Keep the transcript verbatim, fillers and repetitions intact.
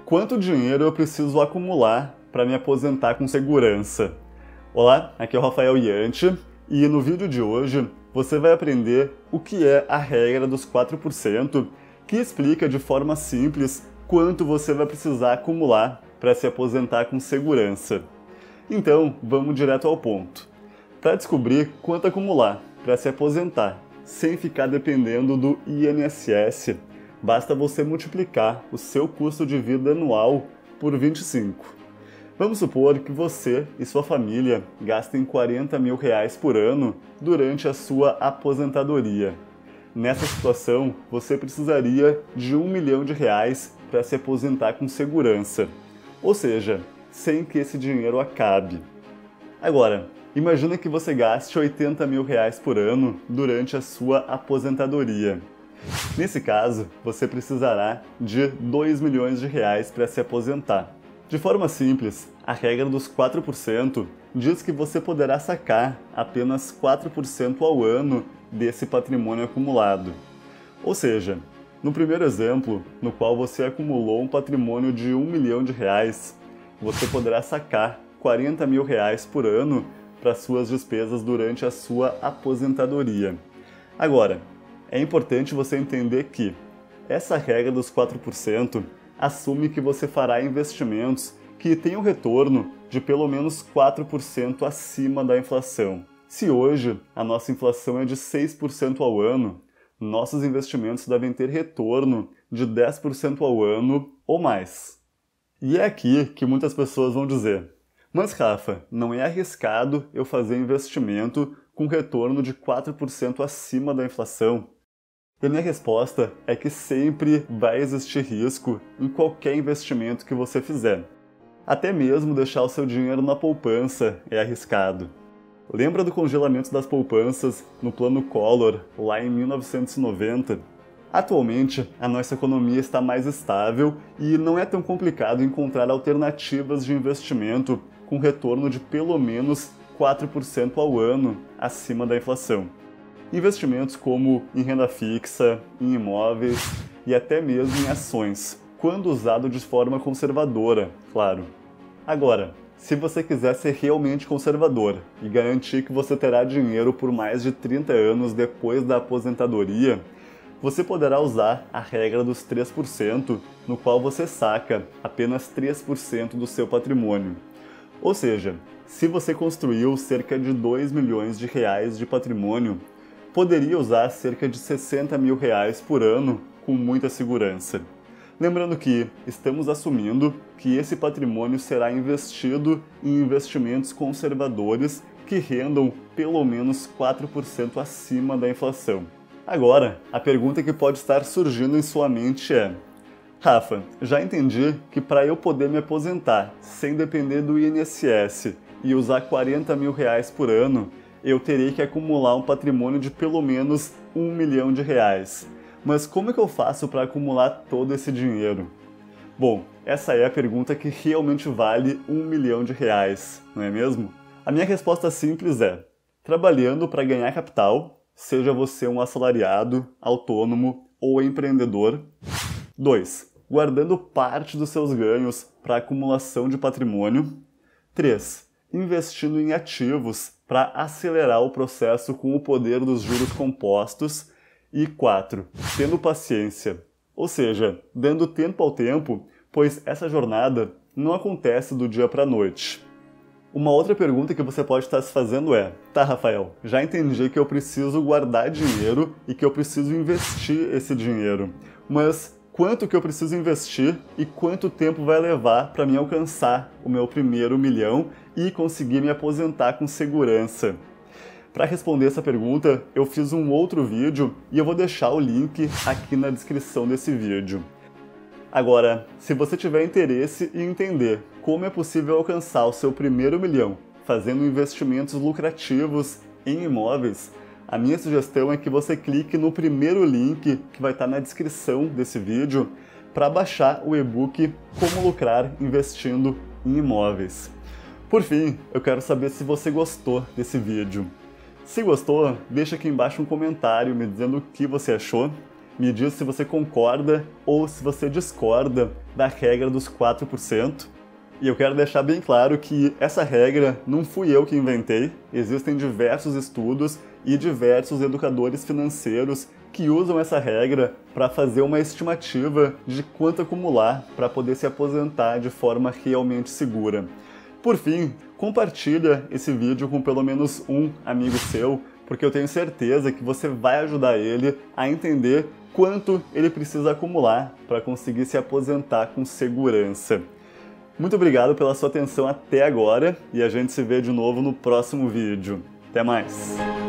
Quanto dinheiro eu preciso acumular para me aposentar com segurança? Olá, aqui é o Rafael Yanti e no vídeo de hoje você vai aprender o que é a regra dos quatro por cento, que explica de forma simples quanto você vai precisar acumular para se aposentar com segurança. Então, vamos direto ao ponto. Para descobrir quanto acumular para se aposentar sem ficar dependendo do I N S S, basta você multiplicar o seu custo de vida anual por vinte e cinco. Vamos supor que você e sua família gastem quarenta mil reais por ano durante a sua aposentadoria. Nessa situação, você precisaria de um milhão de reais para se aposentar com segurança, ou seja, sem que esse dinheiro acabe. Agora, imagina que você gaste oitenta mil reais por ano durante a sua aposentadoria. Nesse caso, você precisará de dois milhões de reais para se aposentar. De forma simples, a regra dos quatro por cento diz que você poderá sacar apenas quatro por cento ao ano desse patrimônio acumulado. Ou seja, no primeiro exemplo, no qual você acumulou um patrimônio de um milhão de reais, você poderá sacar quarenta mil reais por ano para suas despesas durante a sua aposentadoria. Agora, é importante você entender que essa regra dos quatro por cento assume que você fará investimentos que tenham retorno de pelo menos quatro por cento acima da inflação. Se hoje a nossa inflação é de seis por cento ao ano, nossos investimentos devem ter retorno de dez por cento ao ano ou mais. E é aqui que muitas pessoas vão dizer: mas Rafa, não é arriscado eu fazer investimento com retorno de quatro por cento acima da inflação? E a minha resposta é que sempre vai existir risco em qualquer investimento que você fizer. Até mesmo deixar o seu dinheiro na poupança é arriscado. Lembra do congelamento das poupanças no Plano Collor, lá em mil novecentos e noventa? Atualmente, a nossa economia está mais estável e não é tão complicado encontrar alternativas de investimento com retorno de pelo menos quatro por cento ao ano acima da inflação. Investimentos como em renda fixa, em imóveis e até mesmo em ações, quando usado de forma conservadora, claro. Agora, se você quiser ser realmente conservador e garantir que você terá dinheiro por mais de trinta anos depois da aposentadoria, você poderá usar a regra dos três por cento, no qual você saca apenas três por cento do seu patrimônio. Ou seja, se você construiu cerca de dois milhões de reais de patrimônio, poderia usar cerca de sessenta mil reais por ano com muita segurança. Lembrando que estamos assumindo que esse patrimônio será investido em investimentos conservadores que rendam pelo menos quatro por cento acima da inflação. Agora, a pergunta que pode estar surgindo em sua mente é: Rafa, já entendi que para eu poder me aposentar sem depender do I N S S e usar quarenta mil reais por ano, eu terei que acumular um patrimônio de pelo menos um milhão de reais. Mas como é que eu faço para acumular todo esse dinheiro? Bom, essa é a pergunta que realmente vale um milhão de reais, não é mesmo? A minha resposta simples é: trabalhando para ganhar capital, seja você um assalariado, autônomo ou empreendedor. dois. Guardando parte dos seus ganhos para acumulação de patrimônio. três. Investindo em ativos para acelerar o processo com o poder dos juros compostos. E quatro. Tendo paciência, ou seja, dando tempo ao tempo, pois essa jornada não acontece do dia para a noite. Uma outra pergunta que você pode estar se fazendo é: tá, Rafael, já entendi que eu preciso guardar dinheiro e que eu preciso investir esse dinheiro, mas quanto que eu preciso investir e quanto tempo vai levar para mim alcançar o meu primeiro milhão e conseguir me aposentar com segurança? Para responder essa pergunta, eu fiz um outro vídeo e eu vou deixar o link aqui na descrição desse vídeo. Agora, se você tiver interesse em entender como é possível alcançar o seu primeiro milhão fazendo investimentos lucrativos em imóveis, a minha sugestão é que você clique no primeiro link que vai estar na descrição desse vídeo para baixar o e-book Como Lucrar Investindo em Imóveis. Por fim, eu quero saber se você gostou desse vídeo. Se gostou, deixa aqui embaixo um comentário me dizendo o que você achou. Me diz se você concorda ou se você discorda da regra dos quatro por cento. E eu quero deixar bem claro que essa regra não fui eu que inventei. Existem diversos estudos e diversos educadores financeiros que usam essa regra para fazer uma estimativa de quanto acumular para poder se aposentar de forma realmente segura. Por fim, compartilha esse vídeo com pelo menos um amigo seu, porque eu tenho certeza que você vai ajudar ele a entender quanto ele precisa acumular para conseguir se aposentar com segurança. Muito obrigado pela sua atenção até agora e a gente se vê de novo no próximo vídeo. Até mais!